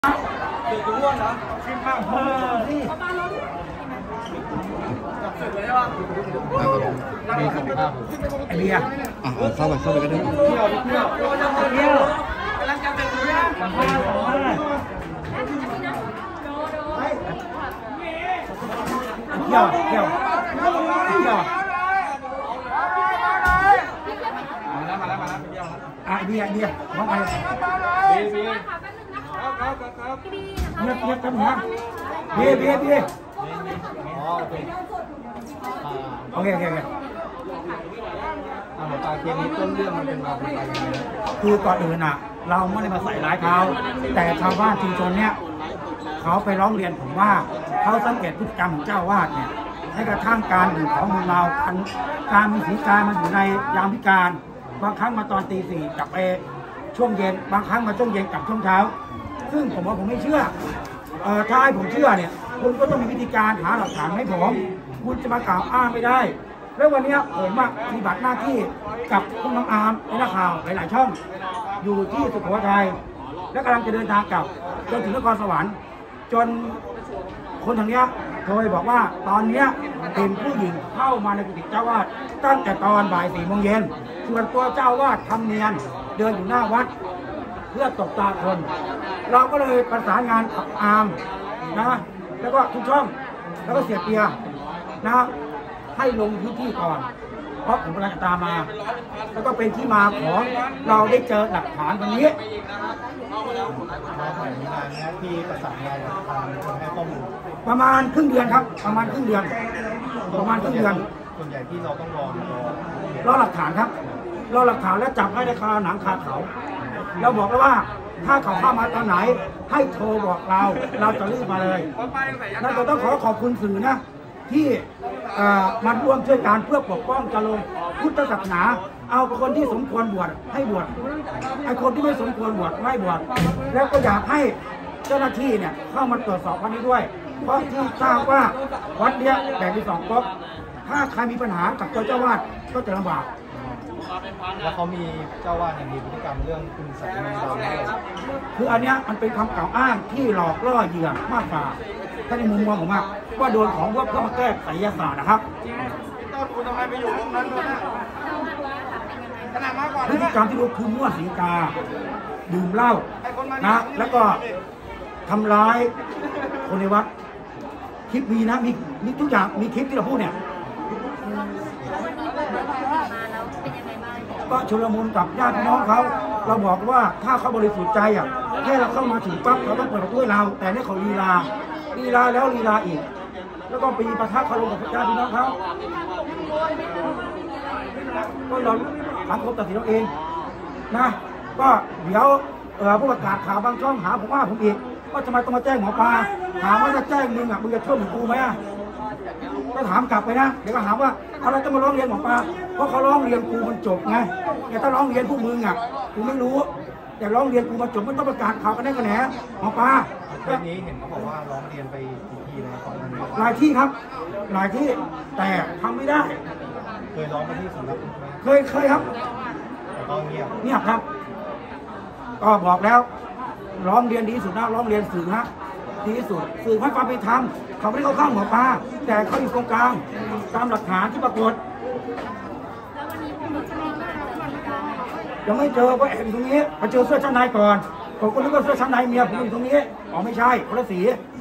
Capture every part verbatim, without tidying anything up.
ถือถุงร่วงเหรอขึ้นข้างเออนี่จับเสร็จเลยใช่ป่ะมีถุงข้าวไอเบียร์อ่ะเข้าไปเข้าไปกันได้เที่ยวเที่ยวเที่ยวกำลังจะเสร็จอยู่นะเที่ยวเที่ยวเที่ยวมาแล้วมาแล้วมาแล้วเที่ยวอ่ะเบียร์เบียร์มองไปเบียร์เบียร์ครับครับครับเงียบเงียบกันนะเบียร์เบียร์เบียร์โอเคโอเคโอเคหมอปลาเกมนี้ต้นเรื่องมันเป็นมาเป็นไปยังไงคือก่อนอื่นอ่ะเราไม่ได้มาใส่ร้ายเขาแต่ชาวบ้านชุมชนเนี้ยเขาไปร้องเรียนผมว่าเขาสังเกตพฤติกรรมของเจ้าวาดเนี่ยให้กระทั่งการดื่มของมือเมาการมีสีกามันอยู่ในยามพิการบางครั้งมาตอนตีสี่กลับไปช่วงเย็นบางครั้งมาช่วงเย็นกลับช่วงเช้าซึ่งผมว่าผมไม่เชื่อเอ่อถ้าให้ผมเชื่อเนี่ยคุณก็ต้องมีวิธีการหาหลักฐานให้ผมคุณจะมากล่าวอ้างไม่ได้แล้ววันนี้ผมปฏิบัติหน้าที่กับคุณน้องอาร์มในนักข่าวหลายๆช่องอยู่ที่สุโขทัยและกำลังจะเดินทางกลับจนถึงนครสวรรค์จนคนทางนี้โทรบอกว่าตอนนี้เป็นผู้หญิงเข้ามาในกุฏิเจ้าวาดตั้งแต่ตอนบ่ายสี่โมงเย็นส่วนตัวเจ้าวาดทำเนียนเดินอยู่หน้าวัดเพื่อตบตาคนเราก็เลยประสานงานกับอาร์มนะแล้วก็ทุกช่องแล้วก็เสียเปียนะให้ลงพื้นที่ก่อนเพราะผมกำลังตามมาแล้วก็เป็นที่มาของเราได้เจอหลักฐานตรงนี้ที่ประสานงานกับทางคนให้ข้อมูลประมาณครึ่งเดือนครับประมาณครึ่งเดือนประมาณครึ่งเดือนส่วนใหญ่ที่เราต้องรอรอหลักฐานครับรอหลักฐานและจับให้ได้คาหนังคาเขาเราบอกแล้วว่าถ้าเขาเข้ามาตอนไหนให้โทรบอกเราเราจะรีบมาเลยนั่นเราต้องขอขอบคุณสื่อนะที่มาร่วมช่วยการเพื่อปกป้องจารงพุทธศาสนาเอาคนที่สมควรบวชให้บวชไอ้คนที่ไม่สมควรบวชไม่บวชแล้วก็อยากให้เจ้าหน้าที่เนี่ยเข้ามาตรวจสอบวัดนี้ด้วยเพราะที่ทราบว่าวัดเนี้ยแบ่งเป็นสองก๊อกถ้าใครมีปัญหากับเจ้าเจ้าวาดก็จะลำบากแล้วเขามีเจ้าวาดมีพฤติกรรมเรื่องคุณสัตย์มันเราคืออันนี้มันเป็นคำกล่าวอ้างที่หลอกล่อเหยื่อมากกว่าถ้าในมุมมองผมว่าโดนของพวกเพื่อมาแก้ไสยศาสตร์นะครับต้นคุณทำไมไปอยู่ตรงนั้นด้วยนะพฤติกรรมที่รู้คือมั่วสีกาดื่มเหล้านะแล้วก็ทำร้ายคนในวัดคลิปมีนะมีมีทุกอย่างมีคลิปที่เราพูดเนี่ยก็ชุลมุนกับญาติพี่น้องเขาเราบอกว่าถ้าเขาบริสุทธิ์ใจอ่ะแค่เราเข้ามาถึงปั๊บเขาต้องเปิดประตูให้เราแต่นี่เขาลีลาลีลาแล้วลีลาอีกแล้วก็ปีประทับคารมกับญาติพี่น้องเขาก็เราสังคมตัดสินเราเองนะก็เดี๋ยวเออผู้ประกาศข่าวบางช่องหาผมว่าผมอีกว่าทำไมต้องมาแจ้งหมอปลาถามว่าจะแจ้งมึงอ่ะมึงจะช่วยเหมือนกูไหมอ่ะก็ถามกลับไปนะเดี๋ยวก็ถามว่าอะไรต้องมาร้องเรียนหมอปลาเพราะเขาร้องเรียนกูมันจบไงแต่ถ้าร้องเรียนพวกมึงอ่ะกูไม่รู้แต่ร้องเรียนกูมันจบไม่ต้องประกาศข่าวกันได้กันแหนหมอปลาเรื่องนี้เห็นเขาบอกว่าร้องเรียนไปกี่ที่แล้วก่อนหน้านี้หลายที่ครับหลายที่แต่ทำไม่ได้เคยร้องไปที่สำนักพุทธไหมเคยเคยครับแต่ก็เงียบเงียบครับก็บอกแล้วร้องเรียนดีสุดนะร้องเรียนสื่อฮะดีที่สุดสื่อให้ความเป็นธรรมเขาไม่ได้เข้าข้างหมอปลาแต่เขาอยู่ตรงกลางตามหลักฐานที่ปรากฏยังไม่เจอว่าแอบอยู่ตรงนี้มาเจอเสื้อชั้นในก่อนผมก็นึกว่าเสื้อชั้นในเมียผมอยู่ตรงนี้อ๋อไม่ใช่คนละสี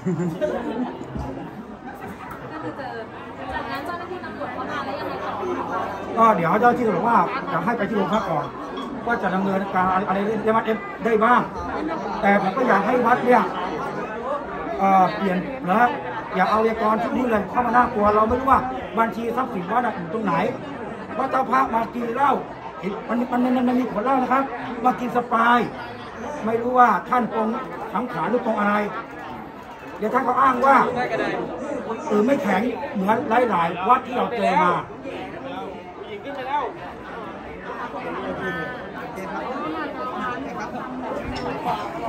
ก็เดี๋ยวเจ้าที่ตำรวจว่าจะให้ไปที่โรงพักก่อนว่าจะดำเนินการอะไรได้วัดได้บ้างแต่ผมก็อยากให้วัดเนี่ยเปลี่ยนนะอย่าเอาเอกรที่นี่เลยเข้ามาน่ากลัวเราไม่รู้ว่าบัญชีทรัพย์สินวัดอยู่ตรงไหนว่าเจ้าพระมากินเหล้ามันมันมันมีขวดเหล้านะครับมากินสปายไม่รู้ว่าท่านปรงสังขารหรือปรงอะไรเดี๋ยวท่านเขาอ้างว่าเออไม่แข็งเหมือนหลายๆวัดที่เราเจอมา